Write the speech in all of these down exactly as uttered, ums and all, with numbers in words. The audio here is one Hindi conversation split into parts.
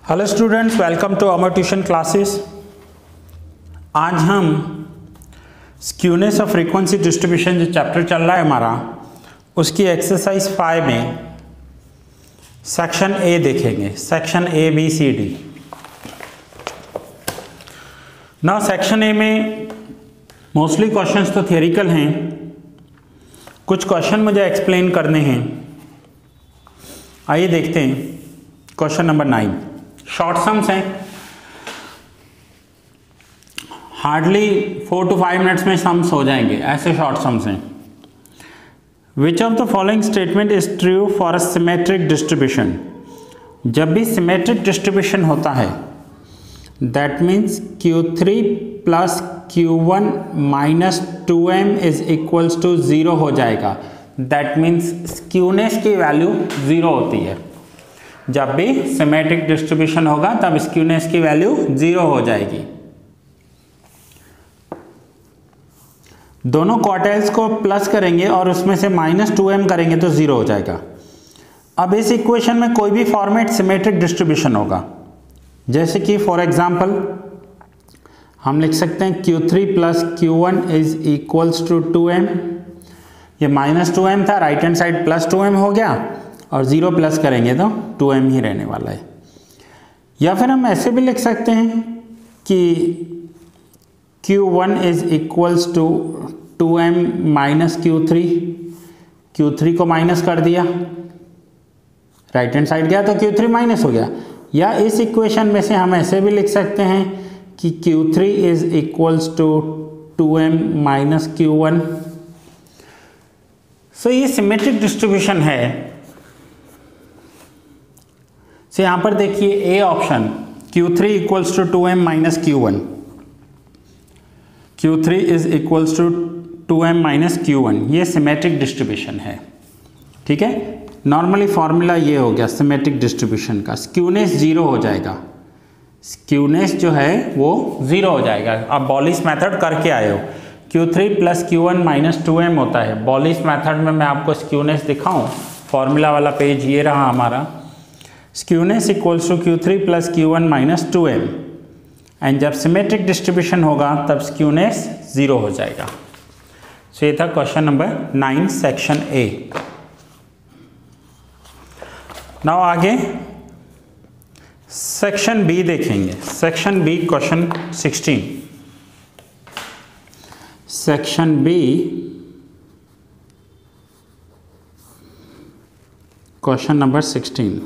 Hello students, welcome to our tuition classes. आज हम स्क्यूनेस ऑफ फ्रीक्वेंसी डिस्ट्रीब्यूशन जो चैप्टर चल रहा है हमारा, उसकी एक्सरसाइज फाइव में सेक्शन ए देखेंगे। Section A B C D. ना सेक्शन ए में मोस्टली क्वेश्चंस तो थियोरिकल हैं, कुछ क्वेश्चन मुझे एक्सप्लेन करने हैं। आइए देखते हैं। Question number nine short sums हैं, hardly four to five minutes में सम्स हो जाएंगे, ऐसे शॉर्ट सम्स हैं। Which of the following statement is true for a symmetric distribution. जब भी सिमेट्रिक डिस्ट्रीब्यूशन होता है, that means Q three plus Q one minus two M is equals to zero हो जाएगा। दैट मीन्स स्क्यूनेस की वैल्यू ज़ीरो होती है। जब भी सिमेट्रिक डिस्ट्रीब्यूशन होगा तब स्क्यूनेस की वैल्यू जीरो हो जाएगी। दोनों क्वार्टाइल्स को प्लस करेंगे और उसमें से माइनस टू एम करेंगे तो जीरो हो जाएगा। अब इस इक्वेशन में कोई भी फॉर्मेट सिमेट्रिक डिस्ट्रीब्यूशन होगा, जैसे कि फॉर एग्जांपल हम लिख सकते हैं Q three plus Q one is equals to two M. ये माइनस टू एम था, right hand side plus two M हो गया और ज़ीरो प्लस करेंगे तो टू एम ही रहने वाला है। या फिर हम ऐसे भी लिख सकते हैं कि Q one is equals to two M minus Q three. Q three को माइनस कर दिया, राइट हैंड साइड गया तो क्यू थ्री माइनस हो गया। या इस इक्वेशन में से हम ऐसे भी लिख सकते हैं कि Q three is equals to two M minus Q one. So ये सिमेट्रिक डिस्ट्रीब्यूशन है। से so, यहां पर देखिए A option Q three equals to two M minus Q one, Q three is equals to two M minus Q one, ये सिमेट्रिक डिस्ट्रीब्यूशन है। ठीक है, नॉर्मली फॉर्मूला ये हो गया सिमेट्रिक डिस्ट्रीब्यूशन का। स्क्यूनेस जीरो हो जाएगा, स्क्यूनेस जो है वो जीरो हो जाएगा। आप बॉलिस मेथड करके आए हो, Q three plus Q one minus two M होता है। बॉलिस मेथड में मैं आपको स्क्यूनेस दिखाऊं, फॉर्मूला वाला पेज ये रहा हमारा। Skewness equals to Q three plus Q one minus two M, and जब सिमेट्रिक डिस्ट्रीब्यूशन होगा तब स्क्यूनेस जीरो हो जाएगा। सो ये था question number nine section A. Now आगे सेक्शन बी देखेंगे। Section B question sixteen. Section B question number sixteen.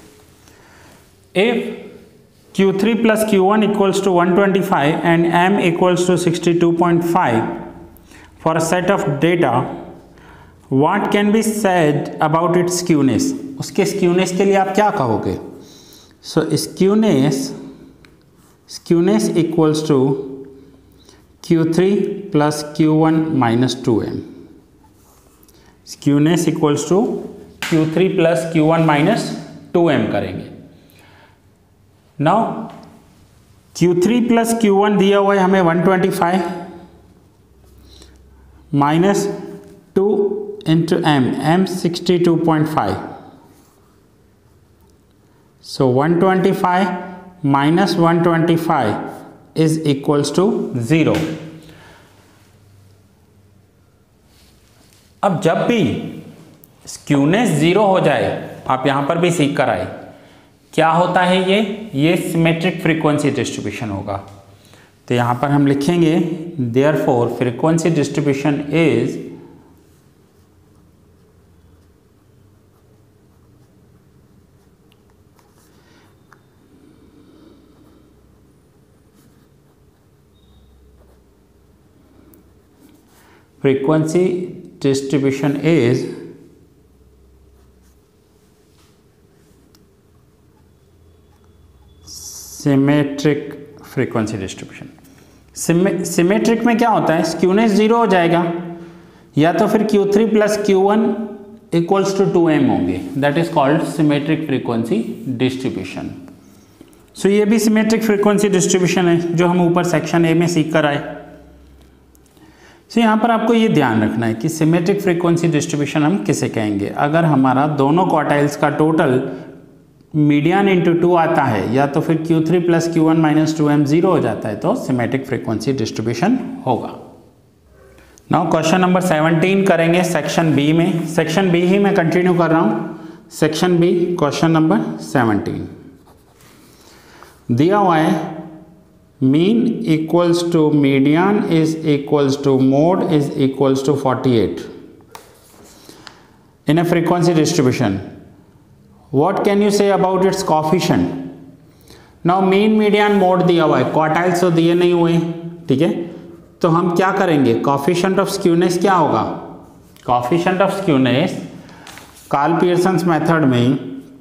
If Q three plus Q one equals to one twenty-five and m equals to sixty-two point five for a set of data, what can be said about its skewness? उसके skewness के लिए आप क्या कहोगे? So skewness skewness equals to Q three plus Q one minus two M. Skewness equals to Q three plus Q one minus two M करेंगे। Now Q three plus Q one दिया हुआ है हमें one twenty five minus two into M, M sixty two point five. So one twenty five minus one twenty five is equals to zero. अब जब भी स्क्यूनेस ज़ीरो हो जाए, आप यहां पर भी सीख कर आए, क्या होता है ये ये सिमेट्रिक फ्रीक्वेंसी डिस्ट्रीब्यूशन होगा। तो यहां पर हम लिखेंगे therefore frequency distribution is frequency distribution is symmetric frequency distribution. Symmetric में क्या होता है, स्क्यूनेस जीरो हो जाएगा, या तो फिर Q three plus Q one equals to two M होंगे। That is called symmetric frequency distribution. So ये भी सिमेट्रिक फ्रीक्वेंसी डिस्ट्रीब्यूशन है जो हम ऊपर सेक्शन ए में सीख कर आए। सो so, यहाँ पर आपको ये ध्यान रखना है कि सिमेट्रिक फ्रीक्वेंसी डिस्ट्रीब्यूशन हम किसे कहेंगे। अगर हमारा दोनों क्वार्टाइल्स का टोटल मीडियन इंटू टू आता है या तो फिर Q three plus Q one minus two M zero हो जाता है तो सिमेट्रिक फ्रीक्वेंसी डिस्ट्रीब्यूशन होगा। नाउ क्वेश्चन नंबर सेवनटीन करेंगे सेक्शन बी में। सेक्शन बी ही मैं कंटिन्यू कर रहा हूँ। Section B question number seventeen दिया हुआ है mean equals to median is equals to mode is equals to forty eight in a frequency distribution. What can you say about its coefficient? Now mean median mode दिया हुआ है, क्वार्टाइल्स तो दिए नहीं हुए, ठीक है। तो हम क्या करेंगे, कोफिशिएंट ऑफ स्क्यूनेस क्या होगा? Coefficient of skewness Karl Pearson's method में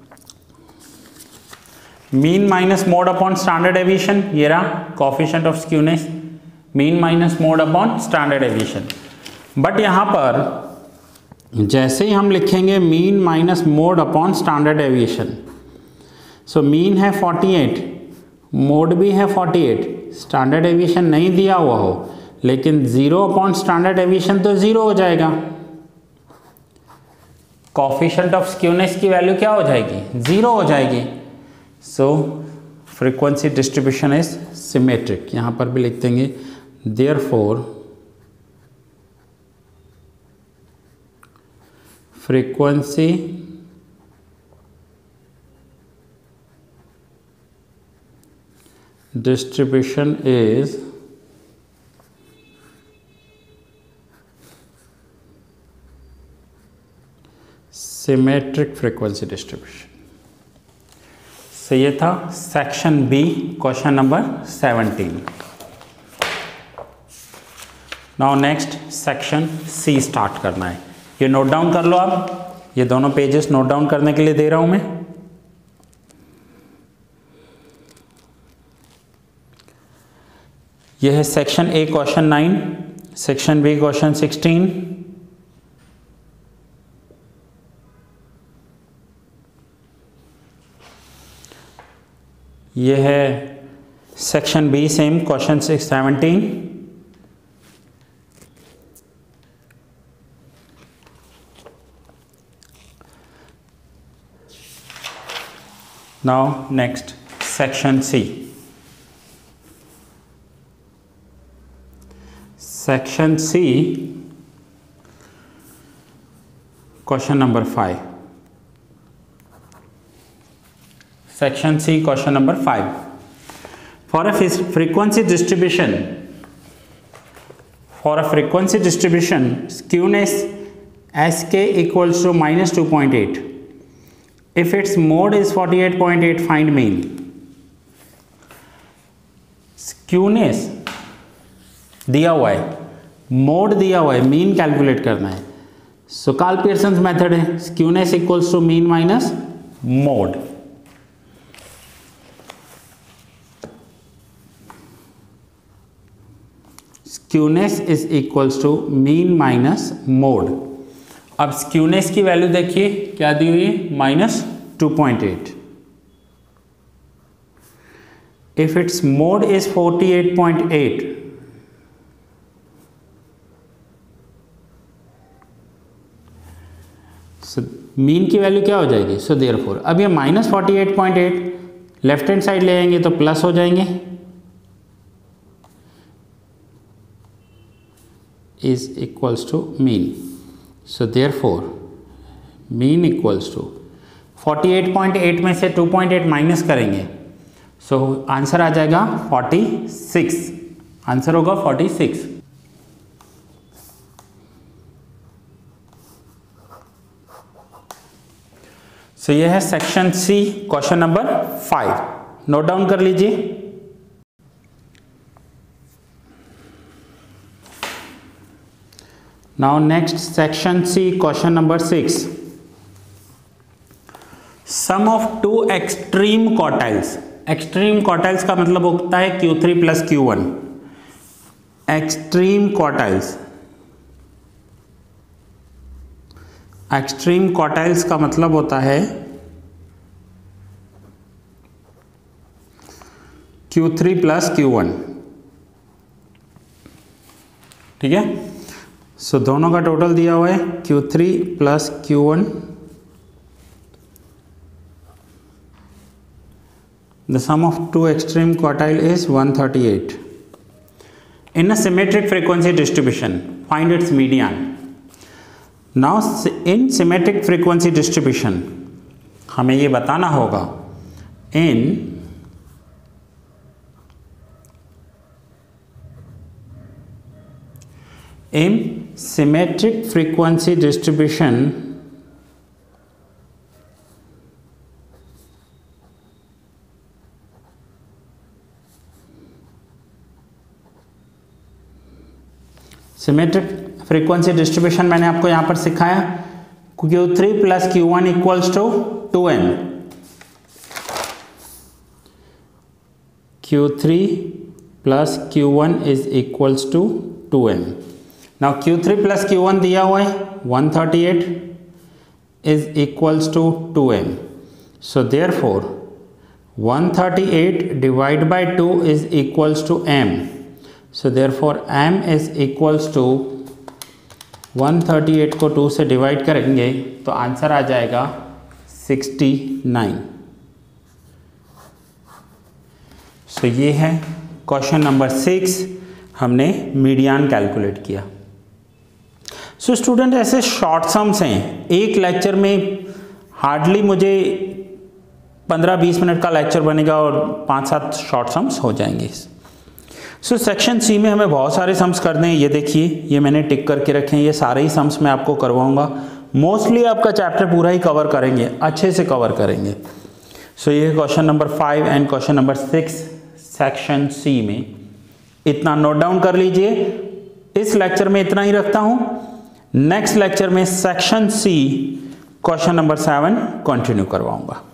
mean minus mode upon standard deviation, ये रहा coefficient of skewness, mean minus mode upon standard deviation. But यहाँ पर जैसे ही हम लिखेंगे mean minus mode upon standard deviation, so mean है फोर्टी एट, मोड भी है फोर्टी एट, स्टैंडर्ड डेविएशन नहीं दिया हुआ हो लेकिन जीरो अपॉन स्टैंडर्ड डेविएशन तो जीरो हो जाएगा। कोफिशिएंट ऑफ स्क्यूनेस की वैल्यू क्या हो जाएगी? जीरो हो जाएगी। So frequency distribution is symmetric. यहां पर भी लिख देंगे therefore frequency distribution is symmetric frequency distribution। so ये था सेक्शन बी क्वेश्चन नंबर सेवनटीन। Now next section C start करना है। ये नोट डाउन कर लो आप, ये दोनों पेजेस नोट डाउन करने के लिए दे रहा हूं मैं। यह है section A question nine, section B question sixteen, यह है section B same question six seventeen, now next section C. Section C question number five. Section C question number five. For a frequency distribution for a frequency distribution skewness S K equals to minus two point eight if its mode is forty eight point eight find mean. स्क्यूनेस दिया हुआ है, मोड दिया हुआ है, मीन कैलकुलेट करना है। सो कार्ल पियर्सन्स मेथड है skewness equals to mean minus mode. Skewness is equals to mean minus mode. अब स्क्यूनेस की वैल्यू देखिए क्या दी हुई है, minus two point eight. If its mode is forty eight point eight, mean की वैल्यू क्या हो जाएगी? सो देयरफॉर अब ये minus forty eight point eight left hand side ले आएंगे तो प्लस हो जाएंगे, is equals to mean. So therefore mean equals to forty eight point eight में से टू पॉइंट एट माइनस करेंगे, सो so, आंसर आ जाएगा फोर्टी सिक्स। आंसर होगा फोर्टी सिक्स। सो so, यह है section C question number five. Note down कर लीजिए। Now next section C question number six. Sum of two extreme quartiles. Extreme quartiles का मतलब होता है Q three plus Q one. Extreme quartiles extreme quartiles का मतलब होता है Q three plus Q one. ठीक है, सो so, दोनों का टोटल दिया हुआ है Q three plus Q one The sum of two extreme quartile is one thirty-eight. In a symmetric frequency distribution, find its median. Now in symmetric frequency distribution हमें ये बताना होगा in in symmetric frequency distribution symmetric frequency distribution मैंने आपको यहां पर सिखाया Q three plus Q one equals to two M, Q three plus Q one is equals to two M. Now Q three plus Q one दिया हुआ है one thirty eight is equals to two M, so therefore one thirty eight divide by two is equals to M, so therefore m is equals to one thirty eight को टू से डिवाइड करेंगे तो आंसर आ जाएगा सिक्सटी नाइन। सो ये है क्वेश्चन नंबर सिक्स, हमने मीडियन कैलकुलेट किया। सो so स्टूडेंट ऐसे शॉर्ट सम्स हैं, एक लेक्चर में हार्डली मुझे पंद्रह बीस मिनट का लेक्चर बनेगा और पाँच सात शॉर्ट सम्स हो जाएंगे। सो सेक्शन सी में हमें बहुत सारे सम्स करने हैं, ये देखिए ये मैंने टिक करके रखे हैं, ये सारे ही सम्स मैं आपको करवाऊंगा। मोस्टली आपका चैप्टर पूरा ही कवर करेंगे, अच्छे से कवर करेंगे। सो so ये question number five and question number six section C में, इतना नोट डाउन कर लीजिए। इस लेक्चर में इतना ही रखता हूँ, नेक्स्ट लेक्चर में section C question number seven continue करवाऊंगा।